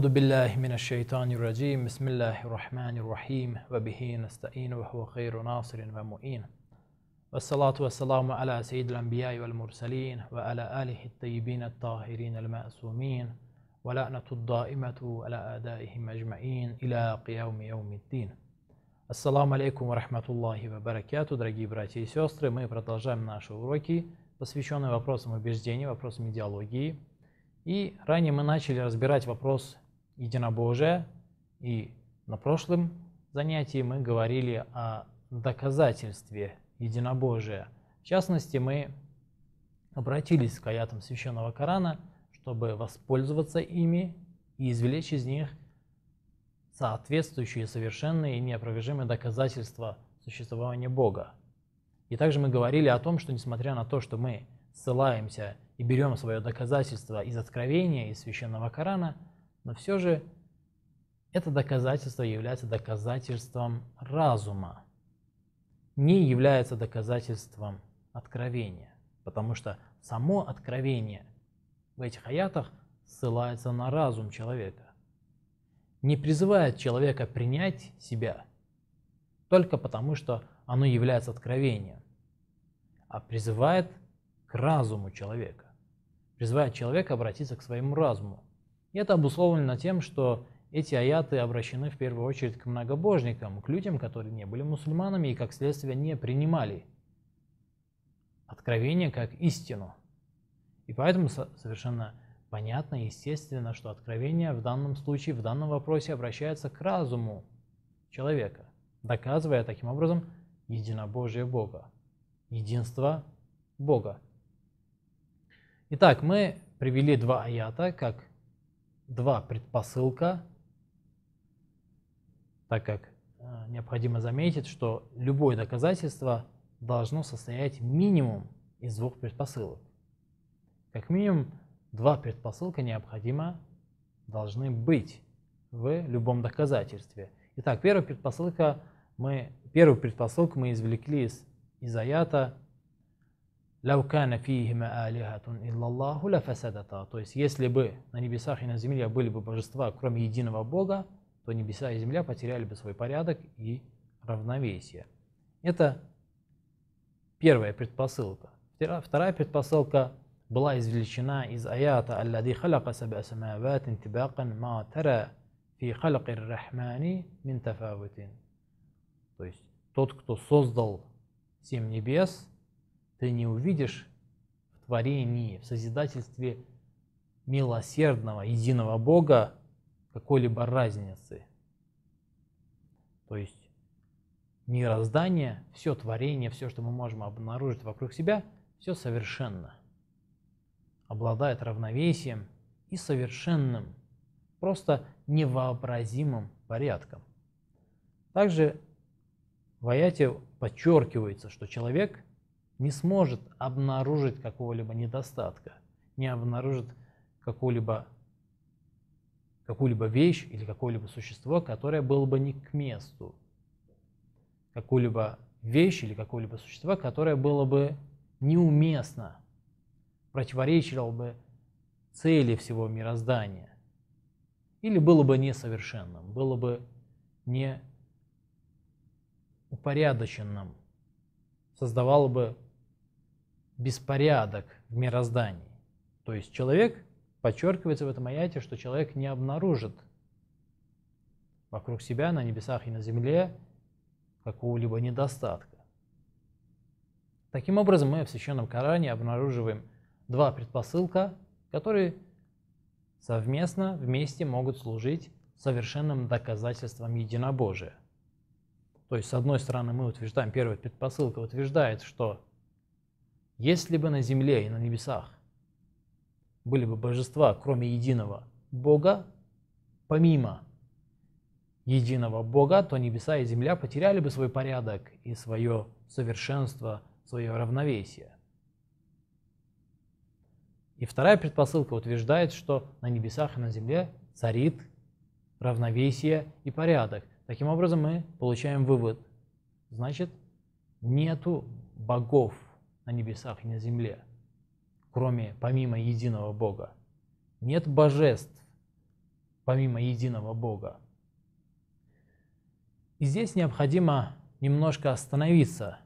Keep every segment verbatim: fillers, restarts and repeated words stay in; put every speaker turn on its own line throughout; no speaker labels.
أعوذ بالله من الشيطان الرجيم بسم الله الرحمن الرحيم وبه نستعين وهو خير ناصر ومعين والصلاة والسلام على سيد الأنبياء والمرسلين وعلى آله الطيبين الطاهرين المعصومين ولعنة الدائمة على أعدائهم أجمعين إلى قيام يوم الدين. Ассаламу алейкум ва рахматуллахи ва баракату, дорогие братья и сестры. Мы продолжаем наши уроки, посвященные вопросам убеждений, вопросам идеологии. И ранее мы начали разбирать вопрос единобожия, и на прошлом занятии мы говорили о доказательстве единобожия. В частности, мы обратились к аятам Священного Корана, чтобы воспользоваться ими и извлечь из них соответствующие совершенные и неопровержимые доказательства существования Бога. И также мы говорили о том, что несмотря на то, что мы ссылаемся и берем свое доказательство из Откровения, из Священного Корана, но все же это доказательство является доказательством разума, не является доказательством Откровения, потому что само Откровение в этих аятах ссылается на разум человека, не призывает человека принять себя только потому, что оно является откровением, а призывает к разуму человека, призывает человека обратиться к своему разуму. И это обусловлено тем, что эти аяты обращены в первую очередь к многобожникам, к людям, которые не были мусульманами и как следствие не принимали откровение как истину. И поэтому совершенно понятно и естественно, что откровение в данном случае, в данном вопросе обращается к разуму человека, доказывая таким образом единобожие Бога, единство Бога. Итак, мы привели два аята как два предпосылка, так как э, необходимо заметить, что любое доказательство должно состоять минимум из двух предпосылок. Как минимум два предпосылка необходимо должны быть в любом доказательстве. Итак, первая предпосылка мы, первую предпосылку мы извлекли из, из аята «Лау кана фихима алихатун иллаллаху ла фасадата». То есть, если бы на небесах и на земле были бы божества, кроме единого Бога, то небеса и земля потеряли бы свой порядок и равновесие. Это первая предпосылка. Вторая предпосылка была извлечена из аята «Аллади халяка саб'a самаватин тибакан ма тара фи халакир рахмани мин тафавутин». То есть, тот, кто создал семь небес, ты не увидишь в творении, в созидательстве милосердного, единого Бога какой-либо разницы. То есть, мироздание, все творение, все, что мы можем обнаружить вокруг себя, все совершенно, обладает равновесием и совершенным, просто невообразимым порядком. Также в аяте подчеркивается, что человек не сможет обнаружить какого-либо недостатка, не обнаружит какую-либо какую-либо вещь или какое-либо существо, которое было бы не к месту, какую-либо вещь или какое-либо существо, которое было бы неуместно, противоречило бы цели всего мироздания, или было бы несовершенным, было бы не упорядоченным, создавало бы беспорядок в мироздании. То есть человек, подчеркивается в этом аяте, что человек не обнаружит вокруг себя на небесах и на земле какого-либо недостатка. Таким образом, мы в Священном Коране обнаруживаем два предпосылка, которые совместно, вместе могут служить совершенным доказательством единобожия. То есть, с одной стороны, мы утверждаем, первая предпосылка утверждает, что если бы на земле и на небесах были бы божества, кроме единого Бога, помимо единого Бога, то небеса и земля потеряли бы свой порядок и свое совершенство, свое равновесие. И вторая предпосылка утверждает, что на небесах и на земле царит равновесие и порядок. Таким образом, мы получаем вывод. Значит, нету богов на небесах и на земле, кроме, помимо единого Бога. Нет божеств, помимо единого Бога. И здесь необходимо немножко остановиться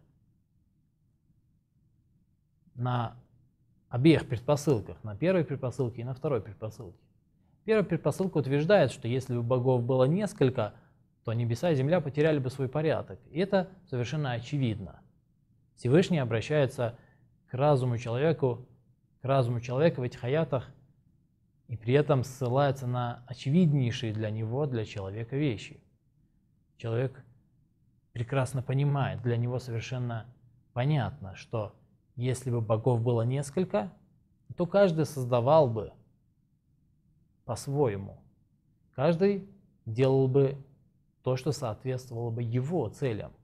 на обеих предпосылках, на первой предпосылке и на второй предпосылке. Первая предпосылка утверждает, что если бы богов было несколько, то небеса и земля потеряли бы свой порядок. И это совершенно очевидно. Всевышний обращается к разуму человеку, к разуму человека в этих аятах, и при этом ссылается на очевиднейшие для него, для человека вещи. Человек прекрасно понимает, для него совершенно понятно, что если бы богов было несколько, то каждый создавал бы по-своему. Каждый делал бы то, что соответствовало бы его целям.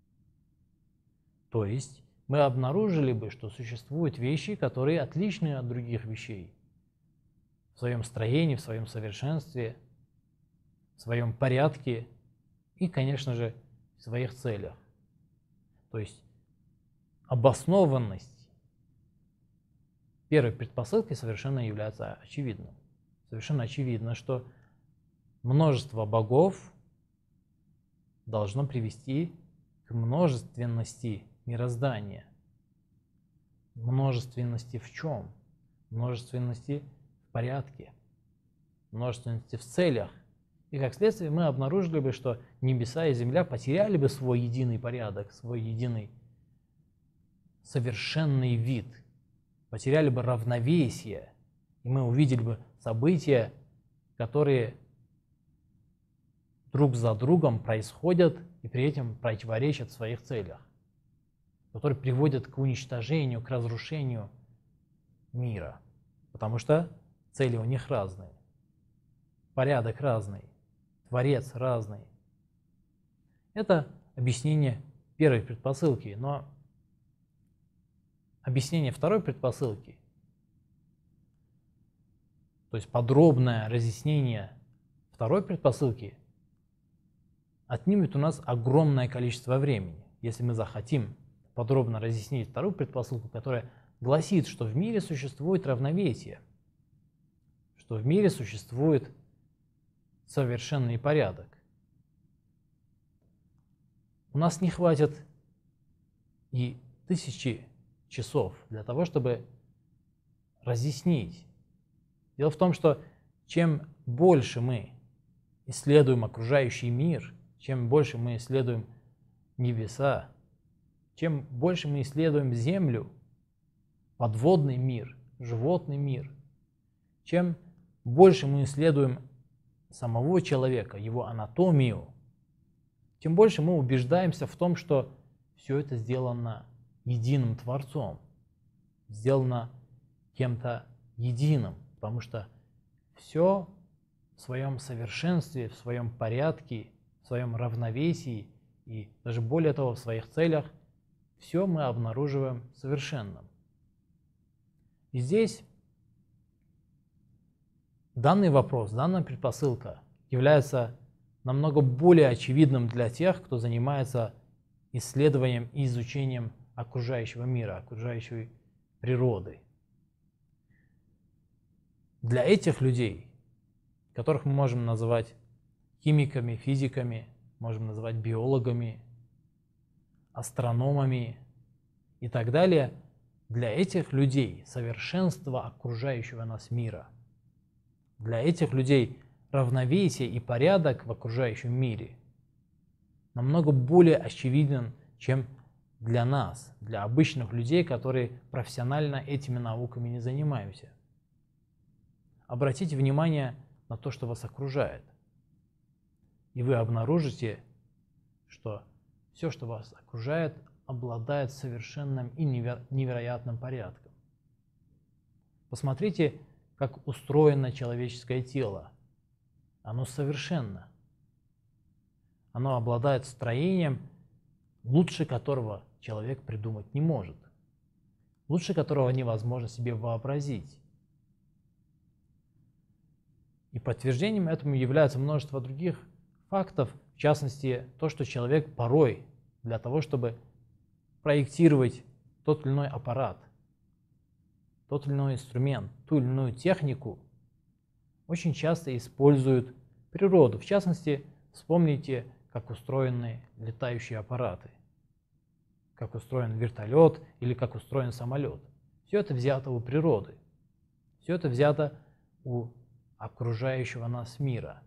То есть мы обнаружили бы, что существуют вещи, которые отличны от других вещей в своем строении, в своем совершенстве, в своем порядке и, конечно же, в своих целях. То есть обоснованность первой предпосылкой совершенно является очевидным. Совершенно очевидно, что множество богов должно привести к множественности мироздания. Множественности в чем? Множественности в порядке, множественности в целях. И как следствие мы обнаружили бы, что небеса и земля потеряли бы свой единый порядок, свой единый совершенный вид, потеряли бы равновесие, и мы увидели бы события, которые друг за другом происходят и при этом противоречат в своих целях, которые приводят к уничтожению, к разрушению мира, потому что цели у них разные, порядок разный, Творец разный. Это объяснение первой предпосылки, но объяснение второй предпосылки, то есть подробное разъяснение второй предпосылки, отнимет у нас огромное количество времени. Если мы захотим подробно разъяснить вторую предпосылку, которая гласит, что в мире существует равновесие, что в мире существует совершенный порядок. У нас не хватит и тысячи часов для того, чтобы разъяснить. Дело в том, что чем больше мы исследуем окружающий мир, чем больше мы исследуем небеса, чем больше мы исследуем Землю, подводный мир, животный мир, чем больше мы исследуем самого человека, его анатомию, тем больше мы убеждаемся в том, что все это сделано единым Творцом, сделано кем-то единым, потому что все в своем совершенстве, в своем порядке, в своем равновесии и даже более того, в своих целях, все мы обнаруживаем совершенным. И здесь данный вопрос, данная предпосылка является намного более очевидным для тех, кто занимается исследованием и изучением окружающего мира, окружающей природы. Для этих людей, которых мы можем называть химиками, физиками, можем называть биологами, астрономами и так далее, для этих людей совершенство окружающего нас мира, для этих людей равновесие и порядок в окружающем мире намного более очевиден, чем для нас, для обычных людей, которые профессионально этими науками не занимаемся. Обратите внимание на то, что вас окружает, и вы обнаружите, что все, что вас окружает, обладает совершенным и неверо- невероятным порядком. Посмотрите, как устроено человеческое тело. Оно совершенно. Оно обладает строением, лучше которого человек придумать не может, лучше которого невозможно себе вообразить. И подтверждением этому является множество других фактов, в частности, то, что человек порой для того, чтобы проектировать тот или иной аппарат, тот или иной инструмент, ту или иную технику, очень часто используют природу. В частности, вспомните, как устроены летающие аппараты, как устроен вертолет или как устроен самолет. Все это взято у природы, все это взято у окружающего нас мира.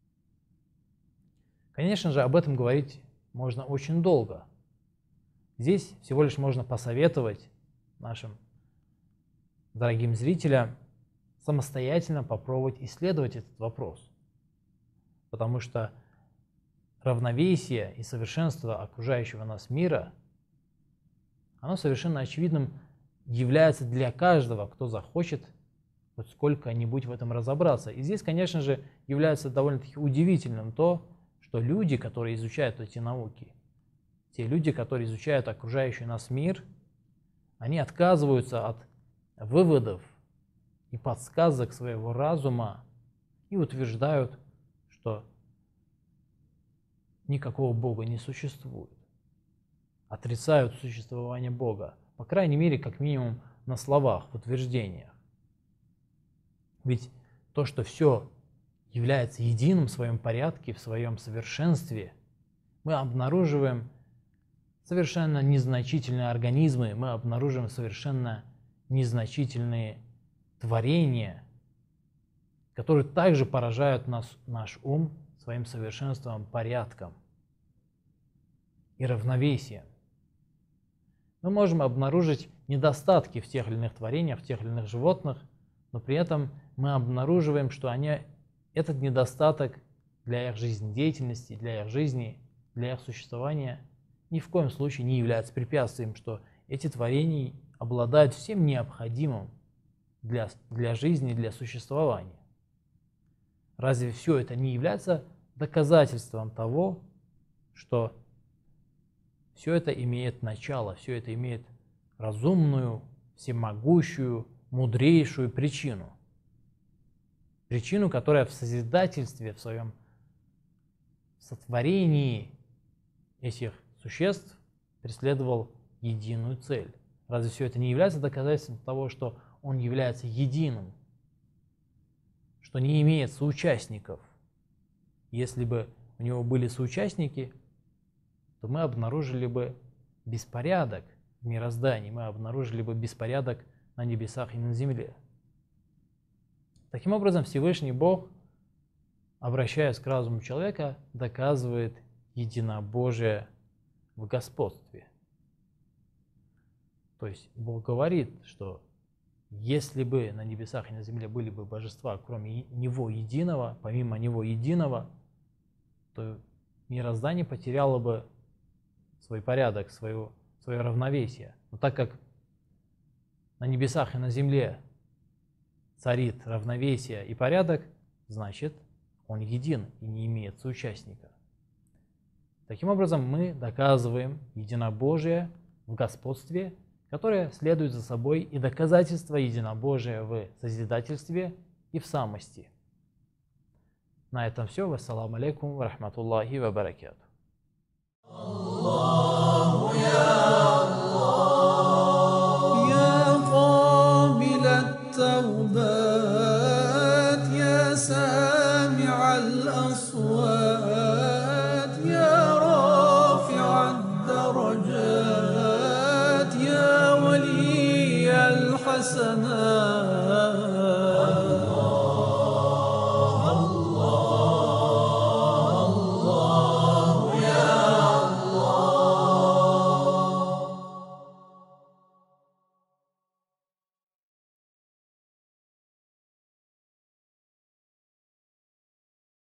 Конечно же, об этом говорить можно очень долго. Здесь всего лишь можно посоветовать нашим дорогим зрителям самостоятельно попробовать исследовать этот вопрос, потому что равновесие и совершенство окружающего нас мира, оно совершенно очевидным является для каждого, кто захочет хоть сколько-нибудь в этом разобраться. И здесь, конечно же, является довольно-таки удивительным то, что люди, которые изучают эти науки, те люди, которые изучают окружающий нас мир, они отказываются от выводов и подсказок своего разума и утверждают, что никакого Бога не существует. Отрицают существование Бога, по крайней мере, как минимум на словах, в утверждениях. Ведь то, что все является единым в своем порядке, в своем совершенстве, мы обнаруживаем совершенно незначительные организмы, мы обнаруживаем совершенно незначительные творения, которые также поражают нас, наш ум своим совершенством, порядком и равновесием. Мы можем обнаружить недостатки в тех или иных творениях, в тех или иных животных, но при этом мы обнаруживаем, что они, этот недостаток для их жизнедеятельности, для их жизни, для их существования ни в коем случае не является препятствием, что эти творения обладают всем необходимым для, для жизни, для существования. Разве все это не является доказательством того, что все это имеет начало, все это имеет разумную, всемогущую, мудрейшую причину? Причину, которая в созидательстве, в своем сотворении этих существ преследовал единую цель. Разве все это не является доказательством того, что он является единым, что не имеет соучастников? Если бы у него были соучастники, то мы обнаружили бы беспорядок в мироздании, мы обнаружили бы беспорядок на небесах и на земле. Таким образом, Всевышний Бог, обращаясь к разуму человека, доказывает единобожие в господстве. То есть Бог говорит, что если бы на небесах и на земле были бы божества, кроме Него единого, помимо Него единого, то мироздание потеряло бы свой порядок, свое, свое равновесие. Но так как на небесах и на земле царит равновесие и порядок, значит, Он един и не имеет соучастника. Таким образом, мы доказываем единобожие в господстве, которое следует за собой и доказательство единобожия в созидательстве и в самости. На этом все. Вассаламу алейкум ва рахматуллахи ва баракату. Аллаху я Аллах, я кабил ат-таубат, я сами'а ал-асват, я рафи'а ад-дарajat, я вали аль-хасанат.